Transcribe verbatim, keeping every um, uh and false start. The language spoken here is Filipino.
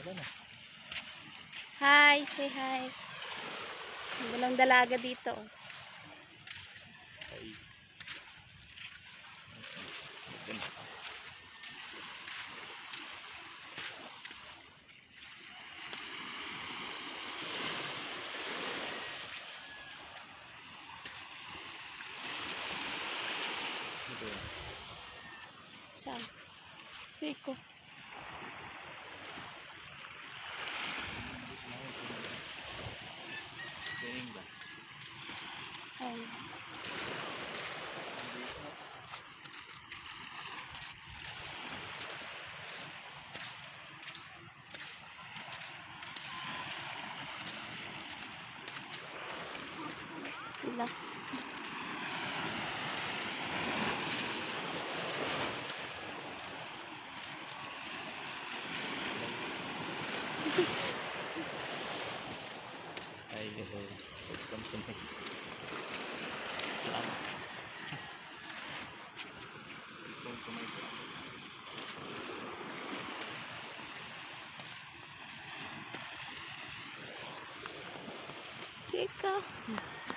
Hi, say hi. Walang dalaga dito. Saan? Siko. Ayun. Sila. Ay, hello. Welcome to my vlog. Welcome to my vlog. Siko.